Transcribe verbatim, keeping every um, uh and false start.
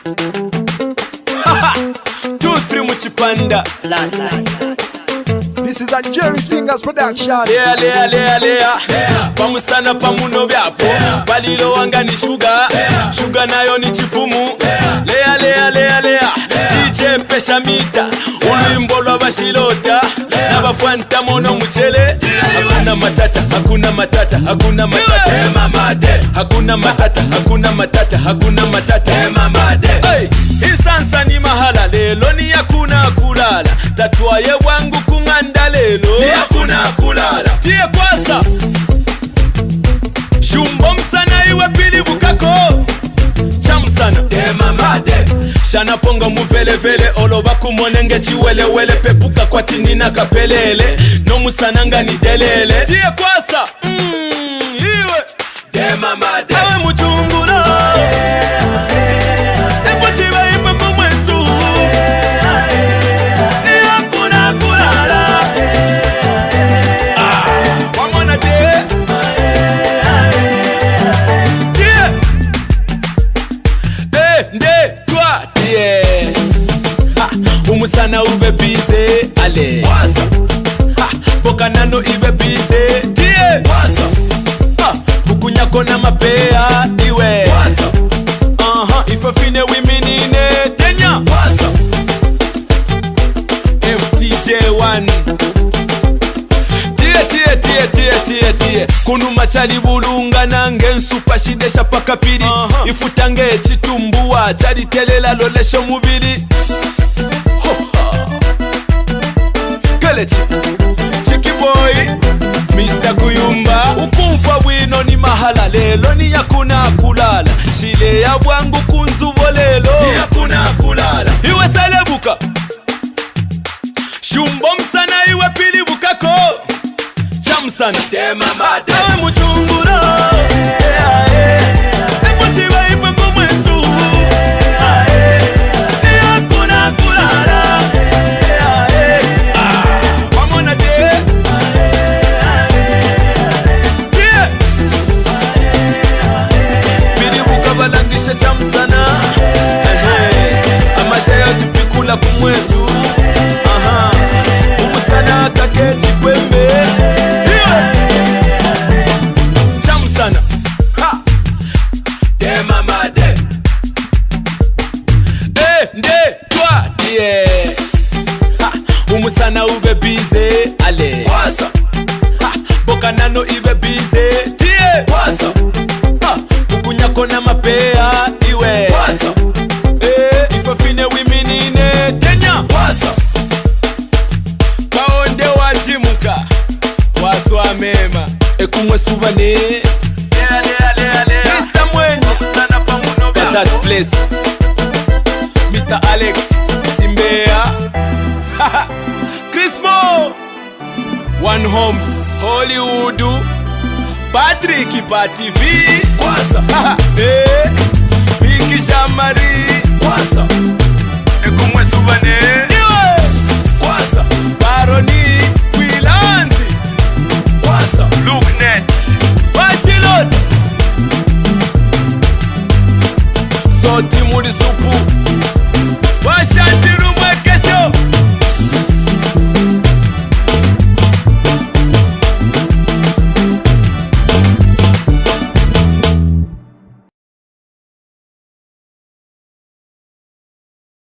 Two, three muchipanda. This is a Jerry Fingers production. Lea, lea, lea, lea. Pamusana pamuno byapo. Balilo wanga ni sugar. Sugar nayo ni chipumu. Lea, lea, lea, lea. D J pesha mita. Ulimbo lwa bashilota. Nabafwanta mono mchele. Hakuna matata, hakuna matata, hakuna matata. Hakuna matata, hakuna matata, hakuna matata. Hey, insansa ni mahala lelo ni yakuna kulala. Tatuaye wangu kunganda lelo ni yakuna kulala. Tie kwasa shumbo msana iwe pili bukako chamsana demamade shana ponga muvele vele oloba kumonenge chiwele wele pepuka kwa tinina kapelele no musananga ni delele. Tie kwasa mm, iwe demamade awe mchungura umusana ube bize ale waza ha bokanano ibe bize tie waza ha bukunyako na mapea iwe waza aha ife fine wiminine tenya waza F T J one tie tie tie tie tie tie kunu machali bulunga nange nsupa shidesha paka piri uh -huh. Ifutange chitumbua chali telela lolesho mubiri Chiki boy Mister Kuyumba ukumfa wino ni mahala lelo ni yakuna kulala shile ya wangu kunzubo lelo ni yakuna kulala iwe salebuka shumbo msana iwe pili bukako chamsana tema made awe mchungura epochiwa ife kumwesu ni yakuna kulala balangisha chamsana amasha ya tupikula kumwesu aha umusana kakechi kwembe chamsana ha tema made eh nde twa tie ha umusana ube bize ale kwasa ha bokanano ibe bize tie kwasa kunyako na mapea iwe wasa eh ife fine wiminine tenya wasa kaonde wajimuka waswa mema ekumwe subane lea lea lea lea Mister Mwenye mtana pamuno bya that place Mister Alex Simbea Chrismo One Homes Hollywood Patrick Party V kwasa eh Biki Jamari kwasa ekumwe subane iwe kwasa Baroni Kwilanzi kwasa Looknet Bashilot Soti muri supu